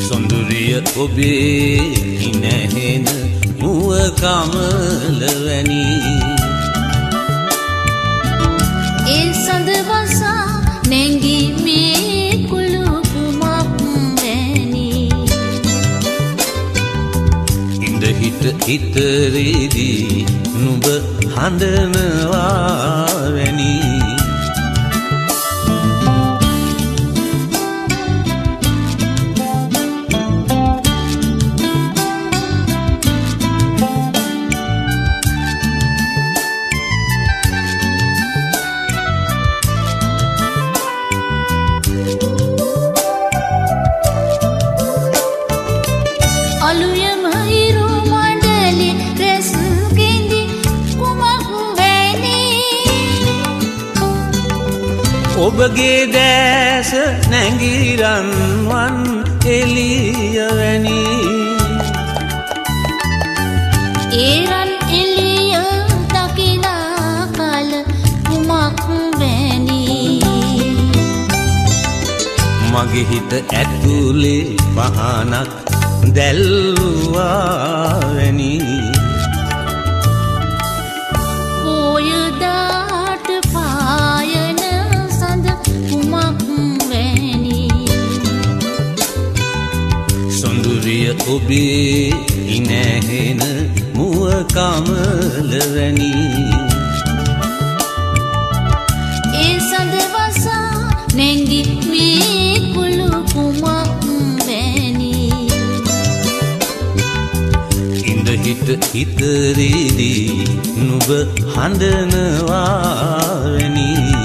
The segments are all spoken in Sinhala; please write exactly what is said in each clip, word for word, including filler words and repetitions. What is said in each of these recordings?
සොඳුරිය ඔබේ ඉනහෙන මුව කමල වැනි ඒ සඳ වසා නැංගි මේ කුළු කුමක් වැනි ඉඳ හිට ඉතරේදී නුඹ හඳනවා වැනි ඔබගේ දැස නැංගිරන්වන් එළිය වැනි ඒරන් එළිය දකිනා කල කුමක් වැනි මගේ හිත ඇතුලේ පහනක් දැල්වා වැනි ඔබේ ඉනහෙන මුව කමල වැනි ඒ සඳ වසා නැංගි මේ කුළු කුමක් වැනි ඉඳ හිට ඉතරේදී නුඹ හඳනවා වැනි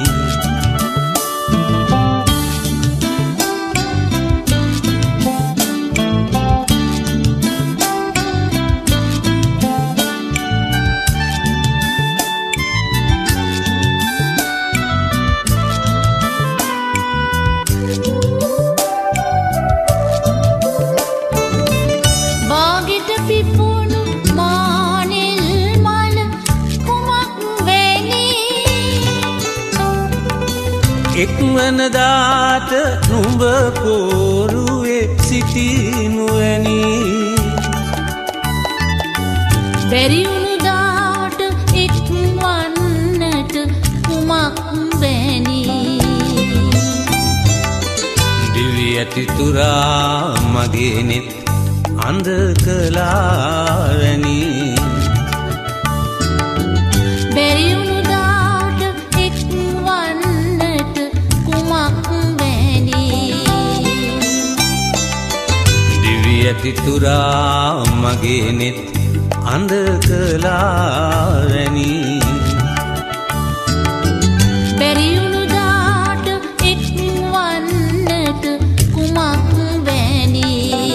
එක්වන දාට නුඹ පෝරුවේ සිටිනු වැනි බැරිවුණු දාට එක්වන්නට කුමක් වැනි දිවි ඇති තුරා මගේ නෙත් අඳ කළා වැනි බැරිවුණු ඇති තුරා මගේ නෙත් අඳ කළා වැනි බැරිවුණු දාට එක්වන්නට කුමක් වැනි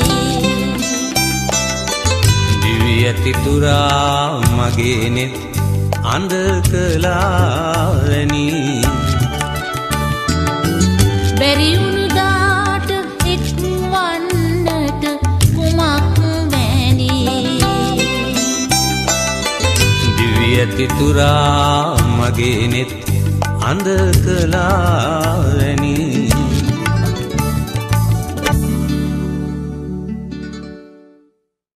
දිවි ඇති තුරා මගේ නෙත් අඳ කළා වැනි බැරිවුණු ඇති තුරා මගේ නෙත් අඳ කළා වැනි